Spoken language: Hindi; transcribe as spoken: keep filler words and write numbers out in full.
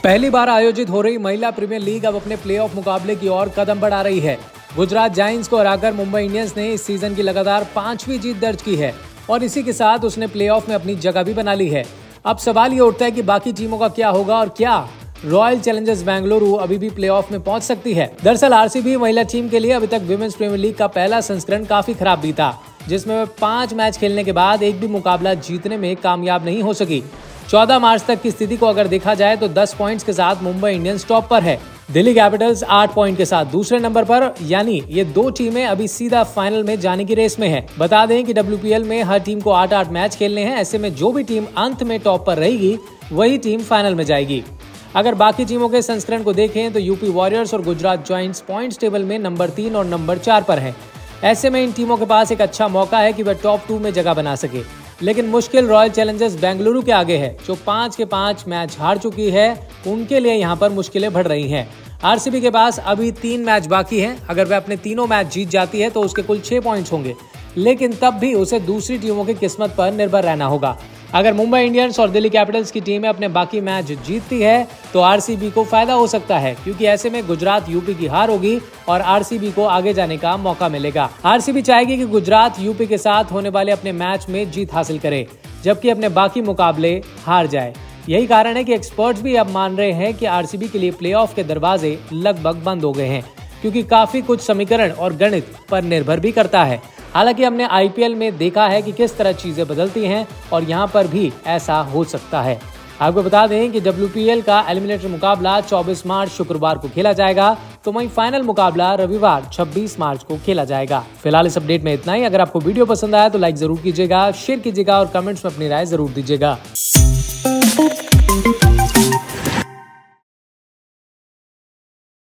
पहली बार आयोजित हो रही महिला प्रीमियर लीग अब अपने प्लेऑफ मुकाबले की ओर कदम बढ़ा रही है। गुजरात जायंट्स को हराकर मुंबई इंडियंस ने इस सीजन की लगातार पांचवी जीत दर्ज की है और इसी के साथ उसने प्लेऑफ में अपनी जगह भी बना ली है। अब सवाल ये उठता है कि बाकी टीमों का क्या होगा और क्या रॉयल चैलेंजर्स बेंगलुरु अभी भी प्लेऑफ में पहुंच सकती है। दरअसल आरसीबी महिला टीम के लिए अभी तक विमेंस प्रीमियर लीग का पहला संस्करण काफी खराब बीता, जिसमें वह पांच मैच खेलने के बाद एक भी मुकाबला जीतने में कामयाब नहीं हो सकी। चौदह मार्च तक की स्थिति को अगर देखा जाए तो दस पॉइंट्स के साथ मुंबई इंडियंस टॉप पर है। दिल्ली कैपिटल्स आठ पॉइंट के साथ दूसरे नंबर पर, यानी ये दो टीमें अभी सीधा फाइनल में जाने की रेस में है। बता दें कि डब्ल्यूपीएल में हर टीम को आठ आठ मैच खेलने हैं। ऐसे में जो भी टीम अंत में टॉप पर रहेगी वही टीम फाइनल में जाएगी। अगर बाकी टीमों के संस्करण को देखें तो यूपी वॉरियर्स और गुजरात जायंट्स पॉइंट्स टेबल में नंबर तीन और नंबर चार पर हैं। ऐसे में इन टीमों के पास एक अच्छा मौका है कि वह टॉप टू में जगह बना सके, लेकिन मुश्किल रॉयल चैलेंजर्स बेंगलुरु के आगे है, जो पांच के पांच मैच हार चुकी है। उनके लिए यहां पर मुश्किलें बढ़ रही हैं। आरसीबी के पास अभी तीन मैच बाकी हैं। अगर वह अपने तीनों मैच जीत जाती है तो उसके कुल छह पॉइंट्स होंगे, लेकिन तब भी उसे दूसरी टीमों की किस्मत पर निर्भर रहना होगा। अगर मुंबई इंडियंस और दिल्ली कैपिटल्स की टीमें अपने बाकी मैच जीतती है तो आरसीबी को फायदा हो सकता है, क्योंकि ऐसे में गुजरात यूपी की हार होगी और आरसीबी को आगे जाने का मौका मिलेगा। आरसीबी चाहेगी कि गुजरात यूपी के साथ होने वाले अपने मैच में जीत हासिल करे, जबकि अपने बाकी मुकाबले हार जाए। यही कारण है कि एक्सपर्ट्स भी अब मान रहे हैं कि आरसीबी के लिए प्लेऑफ के दरवाजे लगभग बंद हो गए हैं, क्योंकि काफी कुछ समीकरण और गणित पर निर्भर भी करता है। हालांकि हमने आईपीएल में देखा है कि किस तरह चीजें बदलती हैं और यहाँ पर भी ऐसा हो सकता है। आपको बता दें कि डब्ल्यूपीएल का एलिमिनेटर मुकाबला चौबीस मार्च शुक्रवार को खेला जाएगा, तो वहीं फाइनल मुकाबला रविवार छब्बीस मार्च को खेला जाएगा। फिलहाल इस अपडेट में इतना ही। अगर आपको वीडियो पसंद आया तो लाइक जरूर कीजिएगा, शेयर कीजिएगा और कमेंट्स में अपनी राय जरूर दीजिएगा।